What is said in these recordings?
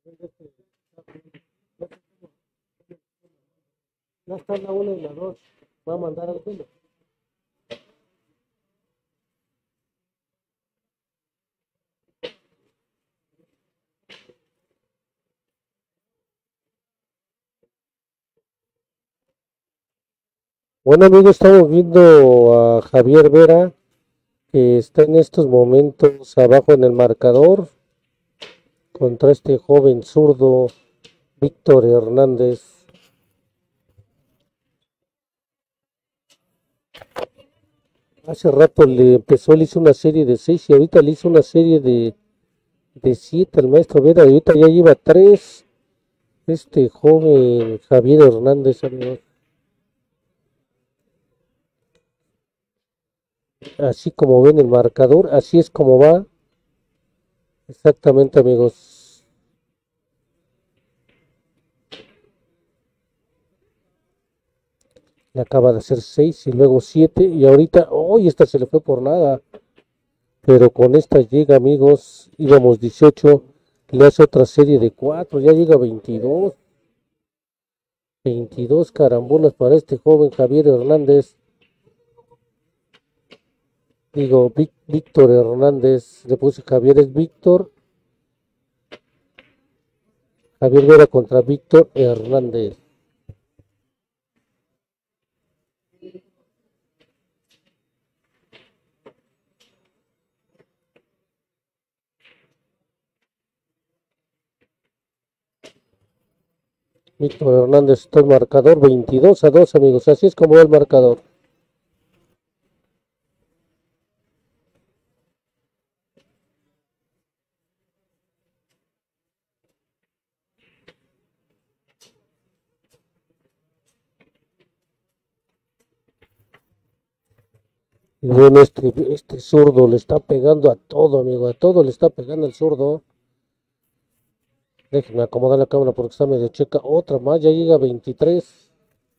Ya está la una y la dos. Va a mandar al pelo. Bueno amigos, estamos viendo a Javier Vera, que está en estos momentos abajo en el marcador contra este joven zurdo Víctor Hernández. Hace rato le hizo una serie de 6 y ahorita le hizo una serie de 7 al maestro Vera y ahorita ya lleva 3 este joven Javier Hernández, amigos. Así como ven el marcador, así es como va. Exactamente, amigos. Le acaba de hacer 6 y luego 7 y ahorita, hoy esta se le fue por nada. Pero con esta llega, amigos, íbamos 18, le hace otra serie de 4, ya llega 22. 22 carambolas para este joven Javier Hernández. Digo, Víctor Hernández, le puse Javier, es Víctor. Javier Vera contra Víctor Hernández. Víctor Hernández está el marcador 22-2, amigos. Así es como va el marcador. Y bueno, este zurdo le está pegando a todo, amigo. A todo le está pegando el zurdo. Déjenme acomodar la cámara porque está medio checa. Otra más, ya llega 23.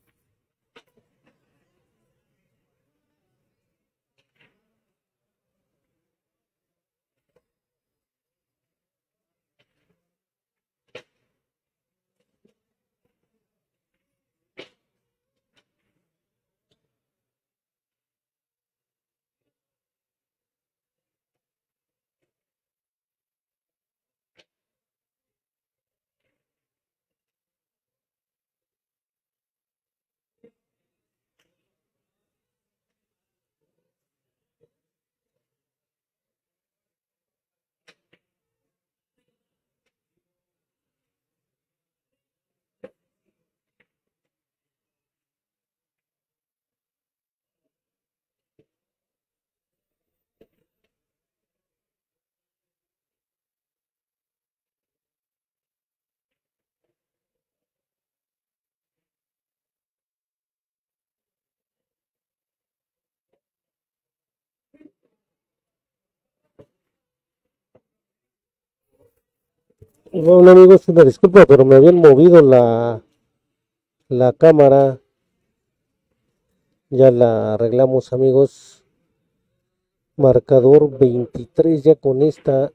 Y bueno, amigos, una disculpa, pero me habían movido la cámara. Ya la arreglamos, amigos. Marcador 23 ya con esta.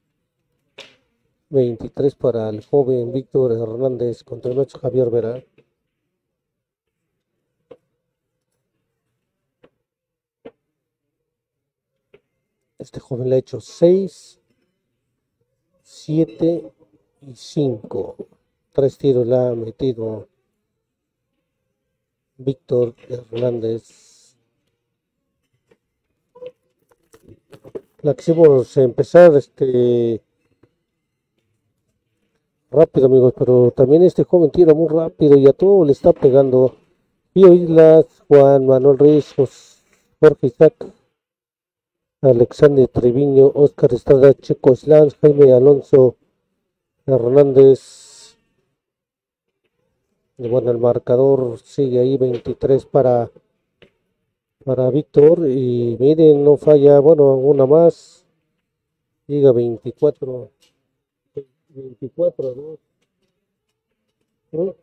23 para el joven Víctor Hernández contra el macho Javier Vera. Este joven le ha hecho 6, 7 y 5. 3 tiros le ha metido Víctor Hernández. La quisimos empezar rápido, amigos, pero también este joven tira muy rápido y a todo le está pegando. Pío Islas, Juan Manuel Reyes, Jorge Isaac, Alexander Treviño, Oscar Estrada, Checo Slans, Jaime Alonso Hernández. Y bueno, el marcador sigue ahí 23 para Víctor. Y miren, no falla. Bueno, una más. Llega 24. 24, ¿no? ¿No?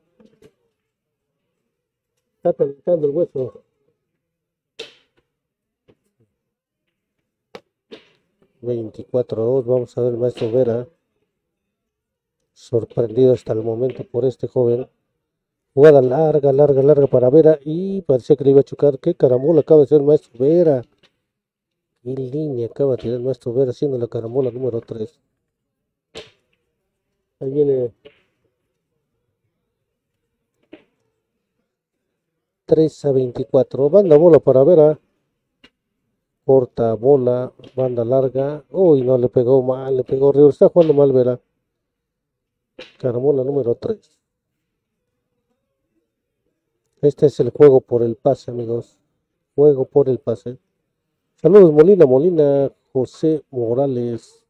Está calentando el hueso. 24-2. Vamos a ver el maestro Vera. sorprendido hasta el momento por este joven. Jugada larga, larga, larga para Vera y parecía que le iba a chocar. Qué carambola acaba de hacer el maestro Vera. Qué línea acaba de tirar el maestro Vera haciendo la carambola número 3. Ahí viene 3-24. Banda bola para Vera. Corta bola, banda larga. Uy, no le pegó mal, le pegó horrible. Está jugando mal Vera. Carambola número 3. Este es el juego por el pase, amigos. Juego por el pase. Saludos, Molina, José Morales.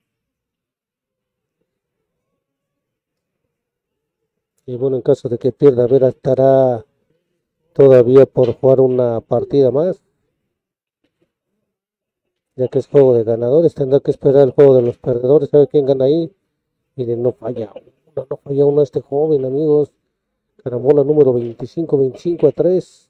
Y bueno, en caso de que pierda, Vera estará todavía por jugar una partida más. Ya que es juego de ganadores, tendrá que esperar el juego de los perdedores, a ver quién gana ahí. Miren, no falla uno este joven, amigos. Carambola número 25, 25-3.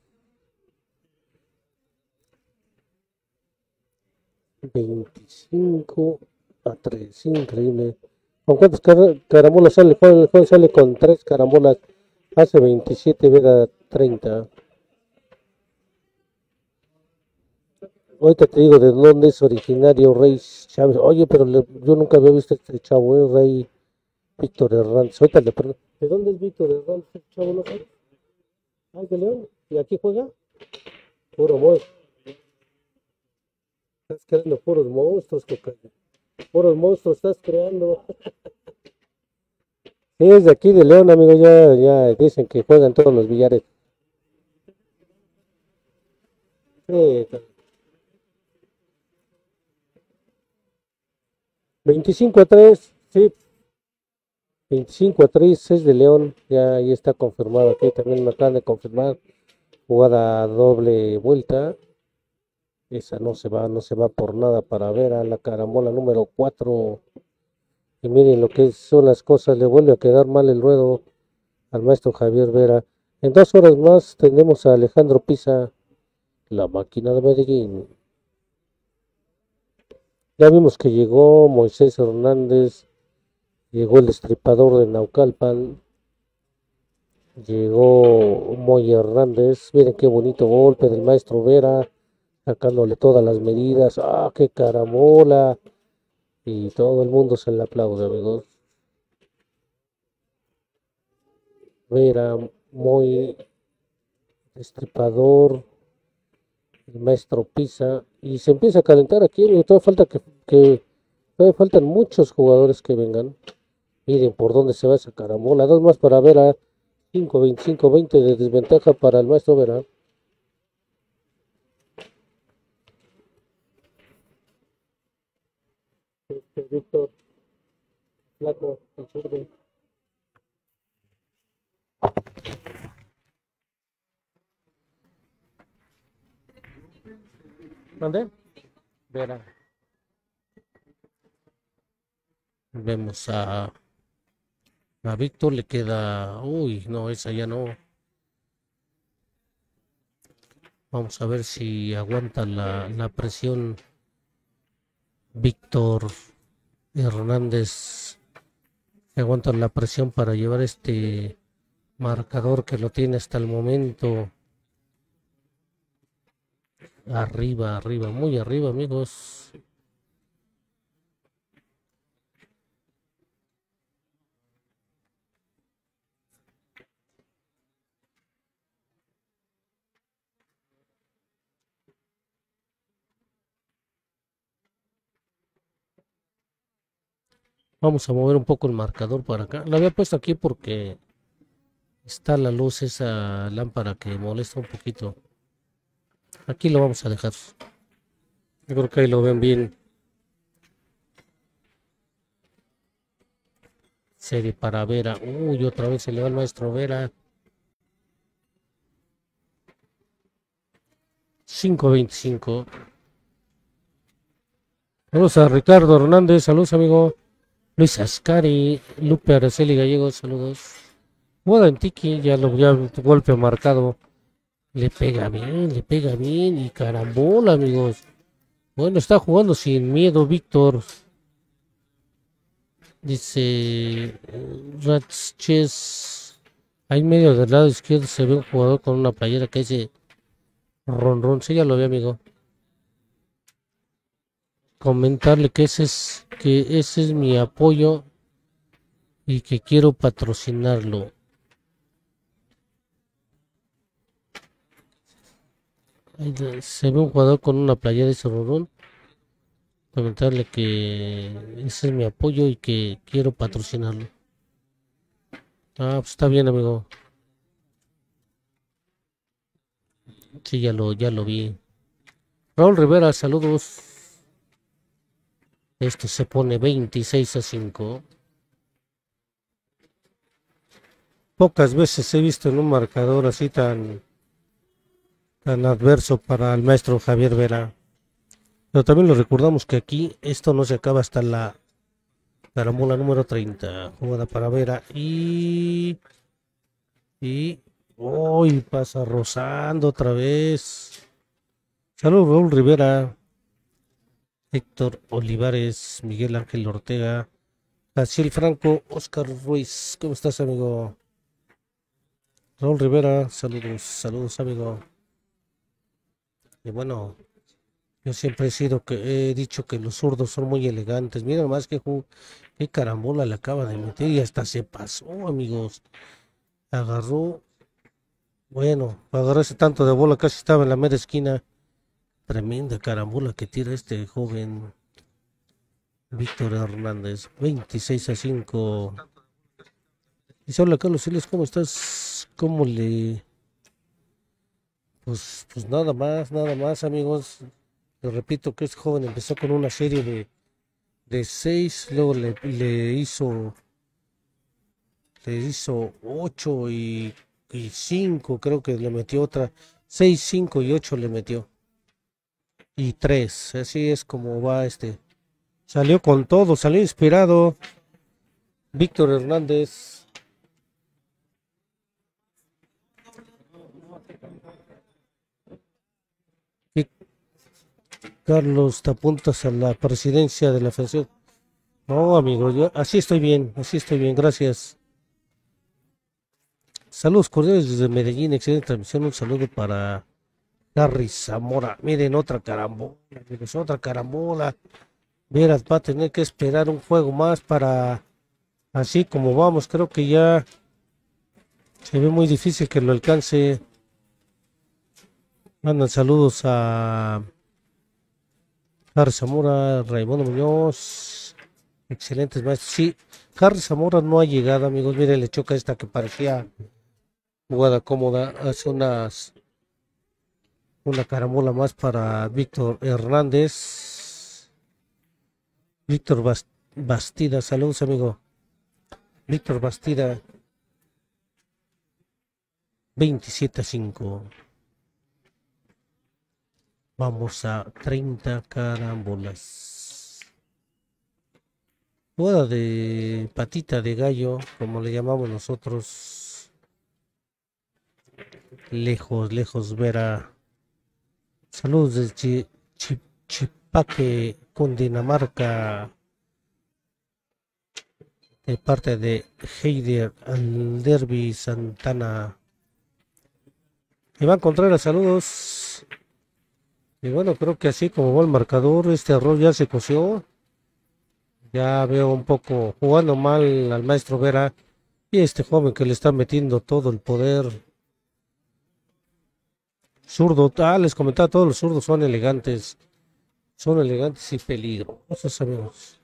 25-3, increíble. ¿Con cuántas carambolas sale? El juego sale con 3 carambolas. Hace 27, Vera 30. Ahorita te digo de dónde es originario Rey Chávez. Oye, pero yo nunca había visto este chavo, Rey Víctor Hernández. Ahorita le pregunto, ¿de dónde es Víctor Hernández? Este chavo no sabe. Ay, de León. ¿Y aquí juega? Puro monstruo. Estás creando puros monstruos, cocayo. Puros monstruos estás creando. Sí, es de aquí de León, amigo. Ya dicen que juegan todos los billares. Sí, 25-3, sí, 25-3 es de León, ya está confirmado aquí, también me acaban de confirmar, jugada doble vuelta, esa no se va por nada para ver a la carambola número 4, y miren lo que son las cosas, le vuelve a quedar mal el ruedo al maestro Javier Vera. En 2 horas más tenemos a Alejandro Pisa, la máquina de Medellín. Ya vimos que llegó Moisés Hernández, llegó el destripador de Naucalpan, llegó Moy Hernández. Miren qué bonito golpe del maestro Vera, sacándole todas las medidas. ¡Ah, qué carambola! Y todo el mundo se le aplaude, amigos. Vera, Moy, destripador, el maestro Pisa. Y se empieza a calentar aquí, amigo. Todavía faltan muchos jugadores que vengan. Miren por dónde se va esa carambola. 2 más para Vera. 5-25-20 de desventaja para el maestro Vera. Víctor, Flaco, el zurdo. ¿Mande? Vera. Vemos a Víctor, le queda. Uy, no, esa ya no. Vamos a ver si aguanta la presión Víctor Hernández. Aguanta la presión para llevar este marcador que lo tiene hasta el momento. Arriba, arriba, muy arriba, amigos. Vamos a mover un poco el marcador para acá. Lo había puesto aquí porque está la luz, esa lámpara que molesta un poquito. Aquí lo vamos a dejar. Yo creo que ahí lo ven bien. Serie para Vera. Uy, otra vez se le va el maestro Vera. 5-25. Saludos a Ricardo Hernández. Saludos, amigo. Luis Ascari. Lupe Araceli Gallegos. Saludos. Moda en Tiki. Ya golpe marcado. Le pega bien. Y carambola, amigos. Bueno, está jugando sin miedo Víctor. Dice Rats Chess. Ahí en medio del lado izquierdo se ve un jugador con una playera que dice Ron Ron. Sí, ya lo vi, amigo. Comentarle que ese es mi apoyo y que quiero patrocinarlo. Se ve un jugador con una playera de ese Ron Ron. Comentarle que ese es mi apoyo y que quiero patrocinarlo. Ah, pues está bien, amigo. Sí, ya lo vi. Raúl Rivera, saludos. Esto se pone 26-5. Pocas veces he visto en un marcador así tan adverso para el maestro Javier Vera. Pero también lo recordamos que aquí esto no se acaba hasta la carambola número 30. Jugada para Vera y hoy pasa rozando otra vez. Saludos Raúl Rivera, Héctor Olivares, Miguel Ángel Ortega, Jaciel Franco, Oscar Ruiz. ¿Cómo estás, amigo? Raúl Rivera, saludos, amigo. Y bueno, yo siempre he dicho que los zurdos son muy elegantes. Mira nomás qué carambola le acaba de meter y hasta se pasó, amigos. Agarró, bueno, agarró ese tanto de bola, casi estaba en la mera esquina. Tremenda carambola que tira este joven Víctor Hernández. 26-5. Dice, hola Carlos Siles, ¿cómo estás? ¿Cómo le...? Pues nada más, amigos. Les repito que este joven empezó con una serie de 6, luego le hizo 8 y 5, creo que le metió otra. 6, 5 y 8 le metió. Y 3, así es como va este. Salió con todo, salió inspirado. Víctor Hernández. Carlos, te apuntas a la presidencia de la Federación. No, amigo, yo así estoy bien, gracias. Saludos cordiales desde Medellín, excelente transmisión. Un saludo para Harry Zamora. Miren, otra carambola, amigos, otra carambola. Veras, va a tener que esperar un juego más para, así como vamos, creo que ya se ve muy difícil que lo alcance. Mandan saludos a Harry Zamora, Raimundo Muñoz, excelentes maestros. Sí, Harry Zamora no ha llegado, amigos. Miren, le choca esta que parecía jugada cómoda. Hace una carambola más para Víctor Hernández. Víctor Bastida, saludos, amigo. Víctor Bastida, 27-5. Vamos a 30 carambolas. Jugada de patita de gallo, como le llamamos nosotros. Lejos, Vera. Saludos de Chipaque, Cundinamarca. De parte de Heider Alderby Santana. Iván Contreras, saludos. Y bueno, creo que así como va el marcador, este arroz ya se coció. Ya veo un poco jugando mal al maestro Vera y este joven que le está metiendo todo el poder. Zurdo, les comentaba, todos los zurdos son elegantes y peligrosos, amigos.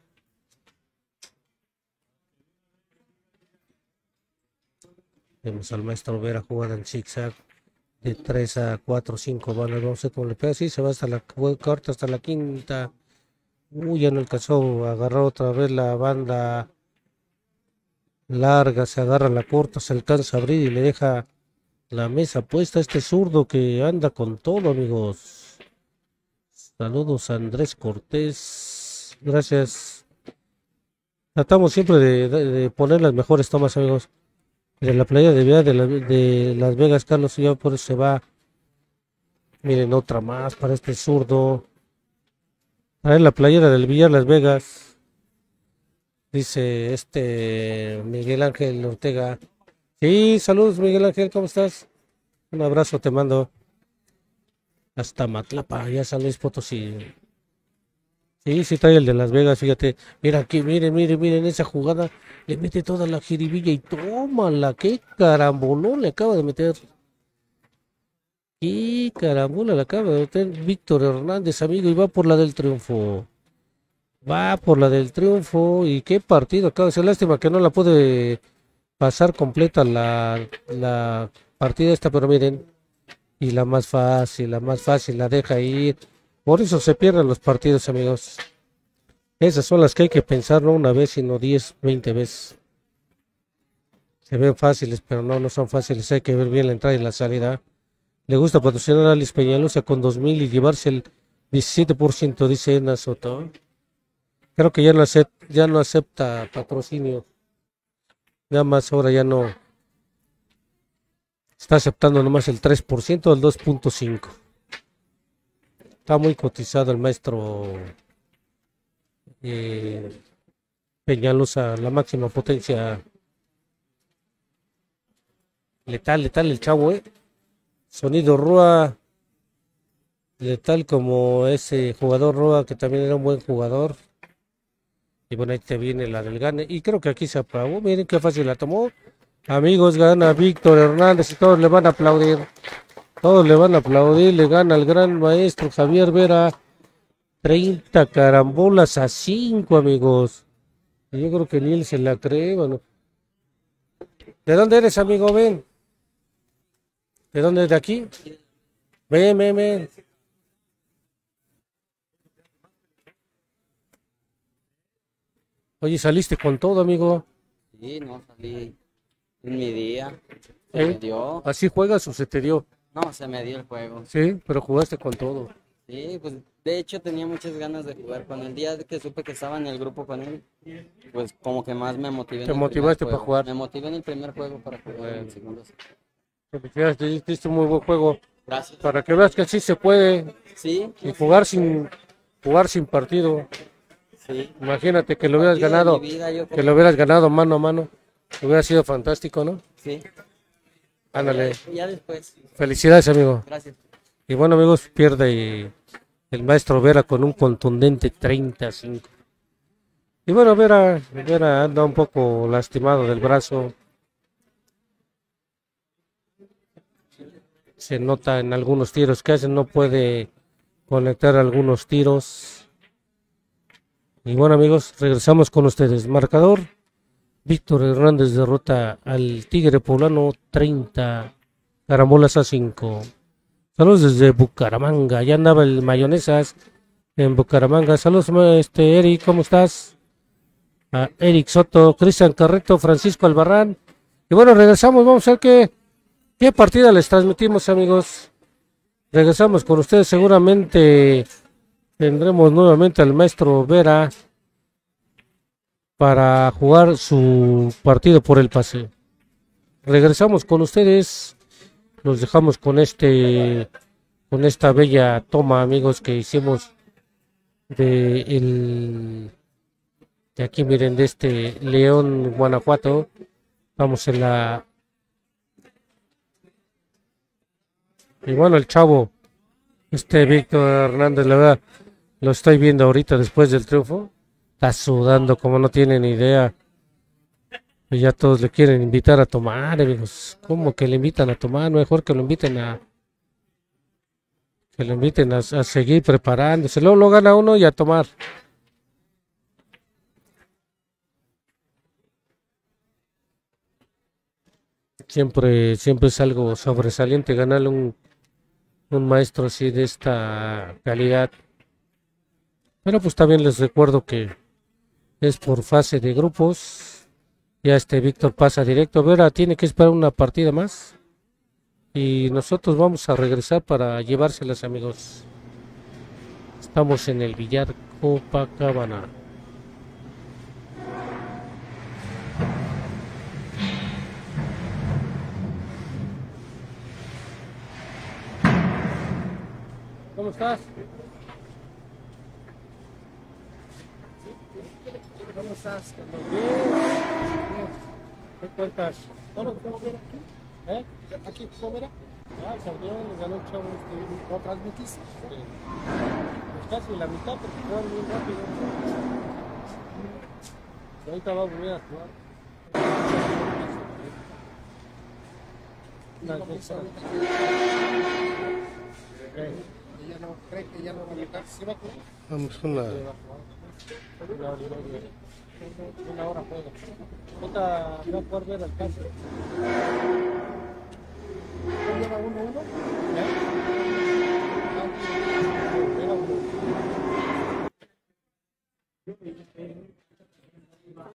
Vemos al maestro Vera jugando en zigzag de 3 a 4, 5 balas. No sé cómo le pega, sí, se va hasta la cuarta, hasta la quinta. Ya no alcanzó a agarrar otra vez la banda larga, se agarra la corta, se alcanza a abrir y le deja la mesa puesta a este zurdo que anda con todo, amigos. Saludos a Andrés Cortés, gracias. Tratamos siempre de poner las mejores tomas, amigos. De la playa de Las Vegas, Carlos, ya por eso se va. Miren, otra más para este zurdo. A ver, la playera del Villar Las Vegas. Dice Miguel Ángel Ortega. Sí, saludos Miguel Ángel, ¿cómo estás? Un abrazo te mando hasta Matlapa, ya San Luis Potosí. Sí, sí trae el de Las Vegas, fíjate. Mira aquí, miren esa jugada. Le mete toda la jiribilla y tómala, qué carambolón le acaba de meter. Qué carambola le acaba de meter Víctor Hernández, amigo, y va por la del triunfo. Va por la del triunfo y qué partido acaba de ser. Lástima que no la puede pasar completa la partida esta, pero miren, y la más fácil la deja ir. Por eso se pierden los partidos, amigos. Esas son las que hay que pensar, no una vez, sino 10, 20 veces. Se ven fáciles, pero no son fáciles. Hay que ver bien la entrada y la salida. Le gusta patrocinar a Alice Peñalosa con 2,000 y llevarse el 17%, dice Edna Soto. Creo que ya no acepta patrocinio. Nada más ahora ya no. Está aceptando nomás el 3% del 2,5. Está muy cotizado el maestro Peñalosa, la máxima potencia. Letal el chavo, Sonido Rúa. Letal como ese jugador Rúa, que también era un buen jugador. Y bueno, ahí te viene la del gane. Y creo que aquí se apagó. Miren qué fácil la tomó. Amigos, gana Víctor Hernández y todos le van a aplaudir. Todos le van a aplaudir. Le gana el gran maestro Javier Vera. 30 carambolas a 5, amigos. Y yo creo que ni él se la cree. Bueno. ¿De dónde eres, amigo? Ven. ¿De dónde? ¿De aquí? Ven. Oye, saliste con todo, amigo. Sí, no, salí en mi día. Se me dio. ¿Así juegas o se te dio? No, se me dio el juego. Sí, pero jugaste con todo. Sí, pues de hecho tenía muchas ganas de jugar con él. El día que supe que estaba en el grupo con él, pues como que más me motivé. ¿Te motivaste para jugar? Me motivé en el primer juego para jugar en el segundo. Te diste un muy buen juego. Gracias. Para que veas que sí se puede. Sí. Y jugar sin partido. Sí. Imagínate que lo hubieras ganado, que lo hubieras ganado mano a mano. Hubiera sido fantástico, ¿no? Sí. Ándale. Ya después. Felicidades, amigo. Gracias. Y bueno, amigos, pierde el maestro Vera con un contundente 35. Y bueno, Vera anda un poco lastimado del brazo. Se nota en algunos tiros que hacen, no puede conectar algunos tiros. Y bueno, amigos, regresamos con ustedes. Marcador: Víctor Hernández derrota al Tigre Poblano 30 carambolas a 5. Saludos desde Bucaramanga. Ya andaba el Mayonesas en Bucaramanga. Saludos, Eric, ¿cómo estás? A Eric Soto, Cristian Carreto, Francisco Albarrán. Y bueno, regresamos. Vamos a ver qué partida les transmitimos, amigos. Regresamos con ustedes. Seguramente tendremos nuevamente al maestro Vera para jugar su partido por el pase. Regresamos con ustedes. Los dejamos con esta bella toma, amigos, que hicimos de aquí, miren, de León, Guanajuato. Vamos en la. Y bueno, el chavo, Víctor Hernández, la verdad, lo estoy viendo ahorita después del triunfo. Está sudando como no tienen idea. Y ya todos le quieren invitar a tomar, amigos. ¿Cómo que le invitan a tomar? Mejor que lo inviten a seguir preparándose. Luego lo gana uno y a tomar. Siempre es algo sobresaliente ganarle un maestro así de esta calidad. Pero pues también les recuerdo que es por fase de grupos. Ya Víctor pasa directo. Vera tiene que esperar una partida más. Y nosotros vamos a regresar para llevárselas, amigos. Estamos en el Villar Copacabana. ¿Cómo estás? ¿Cómo estás? Bien. ¿Qué cuentas? ¿No lo puedo ver aquí? ¿Eh? ¿Aquí puedo ver? Ah, salió, le ganó el chavo ¿lo transmitiste? Sí. Pues casi la mitad porque jugaron muy rápido. Y ahorita va a volver a jugar. Ella no cree que ya no va a llegar. ¿Sí va a jugar? Vamos con la... Una hora juega. Ahorita voy a poder ver el caso.